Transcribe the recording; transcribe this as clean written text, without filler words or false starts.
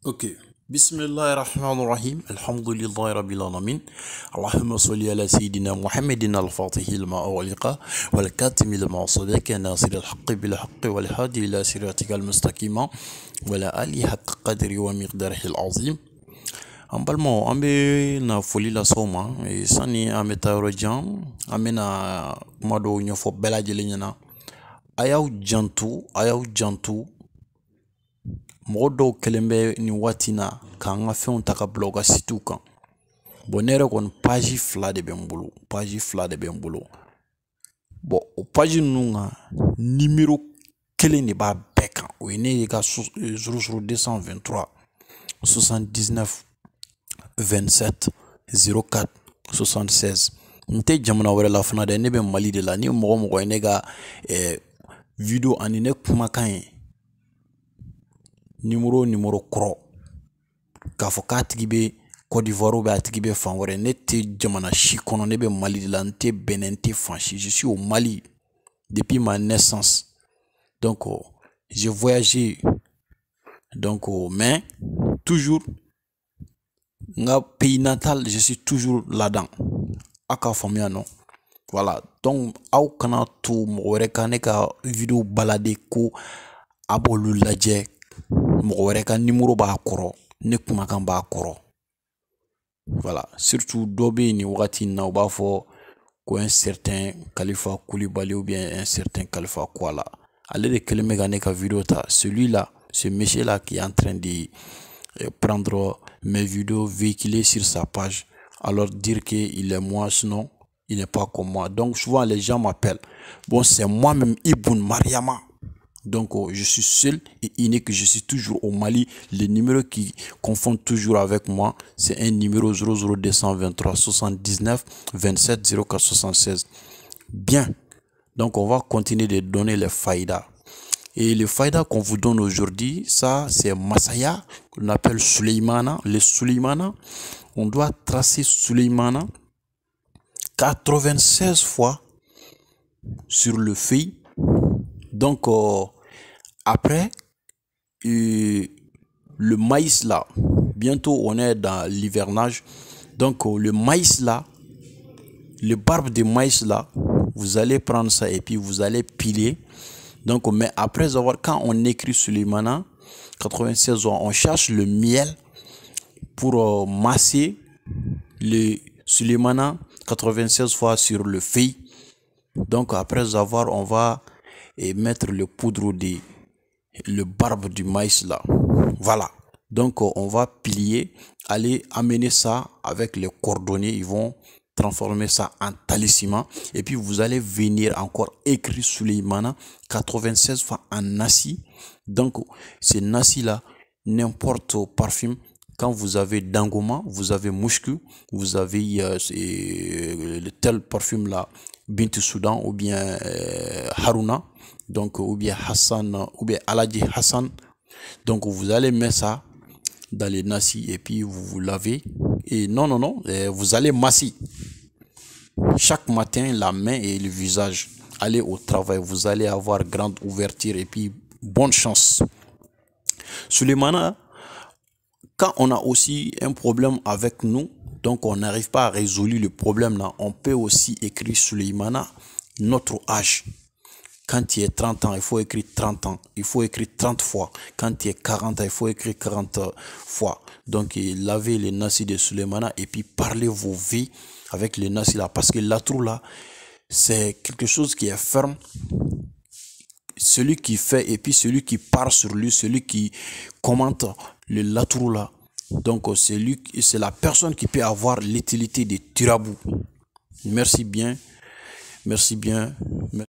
Ok. Bismillahirrahmanirrahim. Alhamdulillahi rabbil alamin. Allahumma salli ala sayyidina Muhammadin al-Fatih lima awliqa wal katim lima sadaka nasir al-haqq bil haqq wal hadi ila siratika al-mustaqima wala ali haqq qadri wa miqdarihi al-azim. Ambalmo ambe na foli la soma e sani ameta rojan amena mado nyofo bela jele nyana ayaw jantu mɔgɔ dɔw kɛlen bɛ nin waati in na k'an ka fɛnw ta ka bila u ka sitiw kan. Bon ne yɛrɛ kɔni page fila de bɛ n bolo bon o page ninnu kan numéro kelen de b'a bɛɛ kan, o ye ne ka 00223 79 27 04 76. n tɛ jamana wɛrɛ la fana dɛ, ne bɛ Mali de la. ni mɔgɔ ye ne ka video ani ne kumakan ye numéro kɔrɔ k'a fɔ k'a tigi bɛ Côte d'Ivoire ou a tigi bɛ fan wɛrɛ, ne tɛ jamana si kɔnɔ, ne bɛ Mali de la, n tɛ Benin, n tɛ fan si. Je suis au Mali depuis ma naissance. Donc j'ai voyagé, donc mais toujours nga pays natal, je suis toujours là-dedans. A ka faamuya non? Voilà, donc aw kana to mɔgɔ wɛrɛ ka ne ka video balade ko a b'olu lajɛ, mɔgɔ wɛrɛ ka numéro b'a kɔrɔ, ne kumakan b'a kɔrɔ. Voilà, surtout dɔ bɛ yen nin wagati in na u b'a fɔ ko un certain Kalifa Koulibaly ou bien un certain Kalifa Kuala. Ale de kɛlen bɛ ka ne ka video ta, celui-là, ce monsieur-là qui est en train de prendre mes vidéos, véhiculer sur sa page, alors dire qu'il est moi, sinon il n'est pas comme moi. Donc souvent les gens m'appellent. Bon, c'est moi-même Ibn Mariama. Donc je suis seul et unique, je suis toujours au Mali. Le numéro qui confond toujours avec moi, c'est un numéro 00223 79 27 04 76. Bien, donc on va continuer de donner les faïdas. Et les faïdas qu'on vous donne aujourd'hui, ça c'est Masaya, qu'on appelle Suleymana. Le Suleymana, on doit tracer Suleymana 96 fois sur le feuille. Donc après le maïs là, bientôt on est dans l'hivernage, donc le maïs là, le barbe de maïs là, vous allez prendre ça et puis vous allez piler. Donc mais après avoir, quand on écrit Suleymana 96 ans, on cherche le miel pour masser le Suleymana 96 fois sur le feuille. Donc après avoir, on va mettre le poudre de le barbe du maïs là. Voilà, donc on va plier, aller amener ça avec les cordonniers, ils vont transformer ça en talisman, et puis vous allez venir encore écrire Suleymana 96 fois en nasi. Donc ce nasi là, n'importe parfum, quand vous avez Dangoma, vous avez Mouchku, vous avez le tel parfum là, Bint Soudan ou bien Haruna, donc ou bien Hassan ou bien Aladji Hassan. Donc vous allez mettre ça dans les nasi et puis vous lavez. Et non, vous allez masser chaque matin la main et le visage. Allez au travail, vous allez avoir grande ouverture et puis bonne chance. Suleymana, quand on a aussi un problème avec nous, donc on n'arrive pas à résoudre le problème là, on peut aussi écrire Suleymana notre âge. Quand tu es 30 ans, il faut écrire 30 ans. Il faut écrire 30 fois. Quand tu es 40 ans, il faut écrire 40 fois. Donc, lavez les nasi de Suleymana et puis parlez vos vies avec les nasi là. Parce que l'atrou là, c'est quelque chose qui est ferme. Celui qui fait et puis celui qui part sur lui, celui qui commente le latrou là. Donc, c'est la personne qui peut avoir l'utilité de Tirabou. Merci bien. Merci bien.